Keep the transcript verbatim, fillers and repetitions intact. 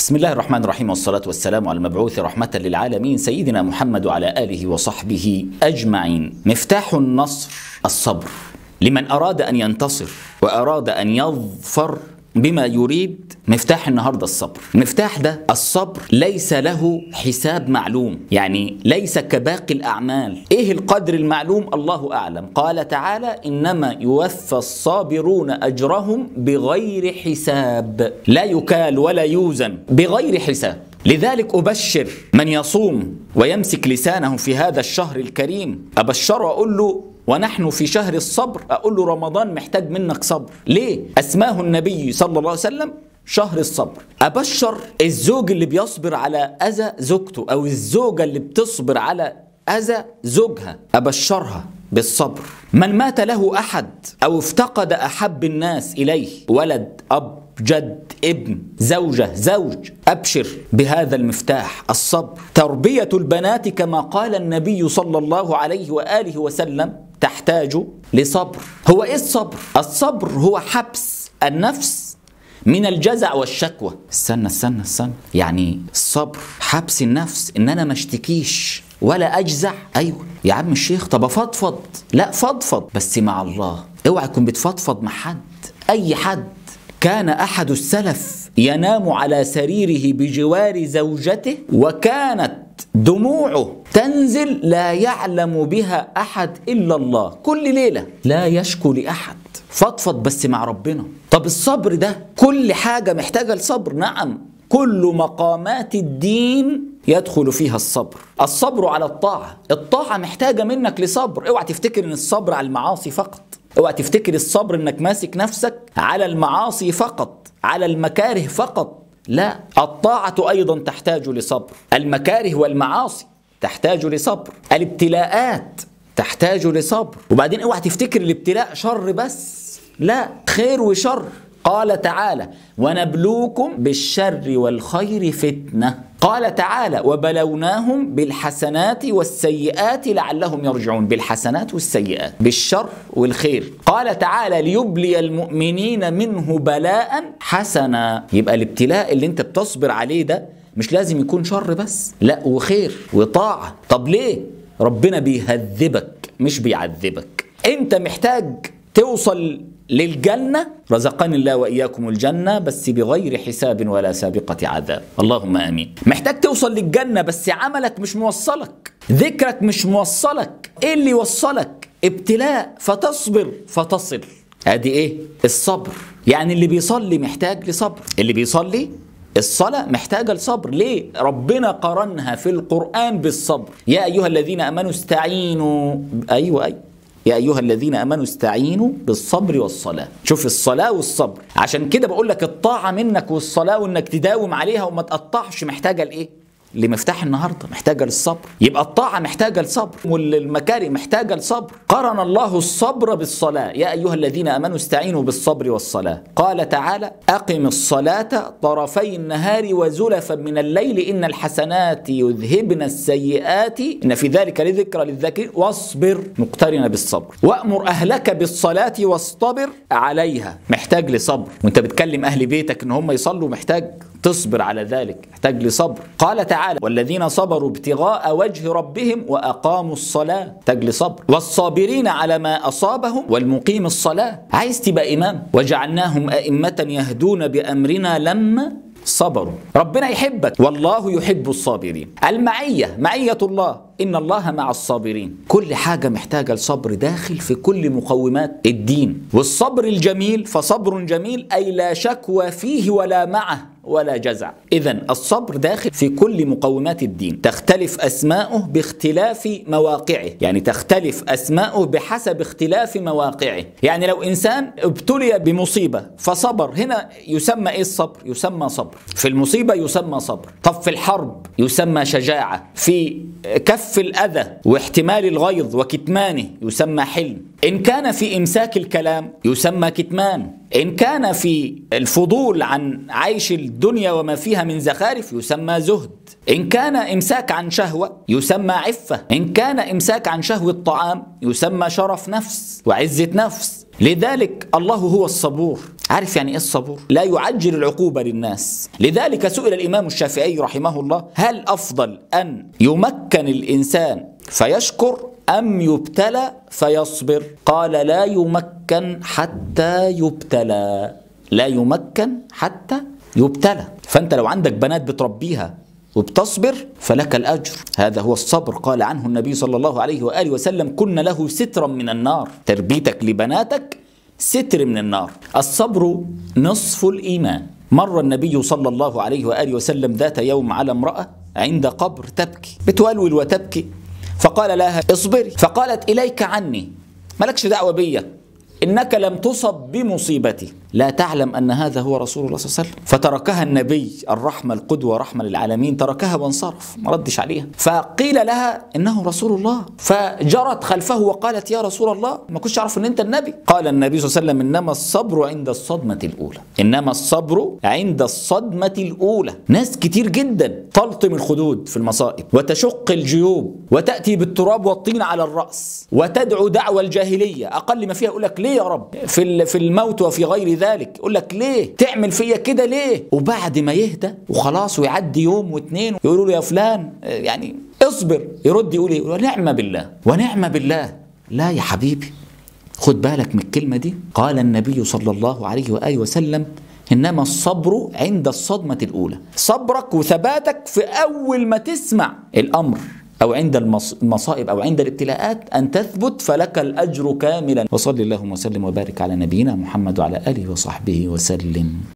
بسم الله الرحمن الرحيم، والصلاة والسلام على المبعوث رحمة للعالمين سيدنا محمد وعلى آله وصحبه أجمعين. مفتاح النصر الصبر لمن أراد أن ينتصر وأراد أن يظفر بما يريد. مفتاح النهاردة الصبر. المفتاح ده الصبر ليس له حساب معلوم، يعني ليس كباقي الأعمال. إيه القدر المعلوم؟ الله أعلم. قال تعالى: إنما يوفى الصابرون أجرهم بغير حساب، لا يكال ولا يوزن، بغير حساب. لذلك أبشر من يصوم ويمسك لسانه في هذا الشهر الكريم، أبشره وأقول له ونحن في شهر الصبر، أقول له رمضان محتاج منك صبر. ليه؟ أسماه النبي صلى الله عليه وسلم شهر الصبر. أبشر الزوج اللي بيصبر على أذى زوجته، أو الزوجة اللي بتصبر على أذى زوجها، أبشرها بالصبر. من مات له أحد أو افتقد أحب الناس إليه، ولد، أب، جد، ابن، زوجة، زوج، أبشر بهذا المفتاح الصبر. تربية البنات كما قال النبي صلى الله عليه وآله وسلم تحتاج لصبر. هو إيه الصبر؟ الصبر هو حبس النفس من الجزع والشكوى. استنى استنى استنى يعني الصبر حبس النفس، إن أنا ما اشتكيش ولا أجزع. أيوة يا عم الشيخ، طب أفضفض. لا، فضفض بس مع الله. اوعى تكون بتفضفض مع حد، أي حد. كان أحد السلف ينام على سريره بجوار زوجته، وكانت دموعه تنزل لا يعلم بها أحد إلا الله، كل ليلة لا يشكو لأحد. فضفض بس مع ربنا. طب الصبر ده كل حاجة محتاجة الصبر. نعم، كل مقامات الدين يدخل فيها الصبر. الصبر على الطاعة، الطاعة محتاجة منك لصبر. اوعى تفتكر ان الصبر على المعاصي فقط، اوعى تفتكر الصبر انك ماسك نفسك على المعاصي فقط، على المكاره فقط. لا، الطاعة ايضا تحتاج لصبر، المكاره والمعاصي تحتاج لصبر، الابتلاءات تحتاج لصبر. وبعدين اوعى تفتكر الابتلاء شر بس، لا، خير وشر. قال تعالى: ونبلوكم بالشر والخير فتنة. قال تعالى: وبلوناهم بالحسنات والسيئات لعلهم يرجعون. بالحسنات والسيئات، بالشر والخير. قال تعالى: ليبلي المؤمنين منه بلاء حسنا. يبقى الابتلاء اللي انت بتصبر عليه ده مش لازم يكون شر بس، لا، وخير وطاعة. طب ليه؟ ربنا بيهذبك مش بيعذبك. انت محتاج توصل للجنة، رزقني الله وإياكم الجنة، بس بغير حساب ولا سابقة عذاب، اللهم آمين. محتاج توصل للجنة بس عملك مش موصلك، ذكرك مش موصلك. إيه اللي يوصلك؟ ابتلاء، فتصبر فتصل. ادي ايه؟ الصبر. يعني اللي بيصلي محتاج لصبر، اللي بيصلي الصلاة محتاجة لصبر. ليه؟ ربنا قرنها في القرآن بالصبر. يا أيها الذين آمنوا استعينوا. أيوة أيوة يا أيها الذين آمنوا استعينوا بالصبر والصلاة. شوف الصلاة والصبر. عشان كده بقول لك الطاعة منك والصلاة، وإنك تداوم عليها وما تقطعش، محتاجة لإيه؟ لمفتاح النهاردة محتاجة للصبر. يبقى الطاعة محتاجة للصبر، والمكاره محتاجة للصبر. قرن الله الصبر بالصلاة. يا أيها الذين آمنوا استعينوا بالصبر والصلاة. قال تعالى: أقم الصلاة طرفي النهار وزلفا من الليل إن الحسنات يذهبن السيئات إن في ذلك لذكرى للذاكرين واصبر، مقترنة بالصبر. وأمر أهلك بالصلاة واصطبر عليها. محتاج لصبر. وانت بتكلم أهل بيتك إن هم يصلوا، محتاج تصبر على ذلك، محتاج لصبر. قال تعالى: والذين صبروا ابتغاء وجه ربهم وأقاموا الصلاة، محتاج لصبر. والصابرين على ما أصابهم والمقيم الصلاة. عايز تبقى إمام؟ وجعلناهم أئمة يهدون بأمرنا لما صبروا. ربنا يحبك، والله يحب الصابرين. المعية، معية الله، إن الله مع الصابرين. كل حاجة محتاجة لصبر، داخل في كل مقومات الدين. والصبر الجميل، فصبر جميل أي لا شكوى فيه ولا معه ولا جزع. إذن الصبر داخل في كل مقومات الدين. تختلف أسماؤه باختلاف مواقعه، يعني تختلف أسماؤه بحسب اختلاف مواقعه. يعني لو إنسان ابتلي بمصيبة فصبر، هنا يسمى إيه الصبر؟ يسمى صبر. في المصيبة يسمى صبر. طب في الحرب يسمى شجاعة. في كف الأذى واحتمال الغيظ وكتمانه يسمى حلم. إن كان في إمساك الكلام يسمى كتمان. إن كان في الفضول عن عيش الدنيا وما فيها من زخارف يسمى زهد. إن كان إمساك عن شهوة يسمى عفة. إن كان إمساك عن شهوة الطعام يسمى شرف نفس وعزة نفس. لذلك الله هو الصبور. عارف يعني ايه الصبور؟ لا يعجل العقوبة للناس. لذلك سئل الإمام الشافعي رحمه الله: هل أفضل أن يمكن الإنسان فيشكر أم يبتلى فيصبر؟ قال: لا يمكن حتى يبتلى. لا يمكن حتى يبتلى. فأنت لو عندك بنات بتربيها وبتصبر فلك الأجر، هذا هو الصبر. قال عنه النبي صلى الله عليه وآله وسلم: كن له سترا من النار. تربيتك لبناتك ستر من النار. الصبر نصف الإيمان. مر النبي صلى الله عليه وآله وسلم ذات يوم على امرأة عند قبر تبكي، بتولول وتبكي، فقال لها: اصبري. فقالت: إليك عني، مالكش دعوة بيا، إنك لم تصب بمصيبتي. لا تعلم أن هذا هو رسول الله صلى الله عليه وسلم. فتركها النبي الرحمة القدوة رحمة للعالمين، تركها وانصرف، ما ردش عليها. فقيل لها: إنه رسول الله. فجرت خلفه وقالت: يا رسول الله، ما كنتش أعرف أن أنت النبي. قال النبي صلى الله عليه وسلم: إنما الصبر عند الصدمة الأولى. إنما الصبر عند الصدمة الأولى. ناس كتير جدا تلطم الخدود في المصائب وتشق الجيوب وتأتي بالتراب والطين على الرأس وتدعو دعوة الجاهلية، أقل ما فيها يقول لك: ليه يا رب في في الموت وفي غير ذلك؟ يقول لك: ليه تعمل فيا كده ليه؟ وبعد ما يهدى وخلاص ويعدي يوم واثنين يقولوا له: يا فلان يعني اصبر، يرد يقول ايه؟ ونعم بالله ونعم بالله. لا يا حبيبي، خد بالك من الكلمة دي. قال النبي صلى الله عليه وآله وسلم: إنما الصبر عند الصدمة الأولى. صبرك وثباتك في أول ما تسمع الأمر أو عند المصائب أو عند الابتلاءات أن تثبت، فلك الأجر كاملا. وصلى اللهم وسلم وبارك على نبينا محمد وعلى آله وصحبه وسلم.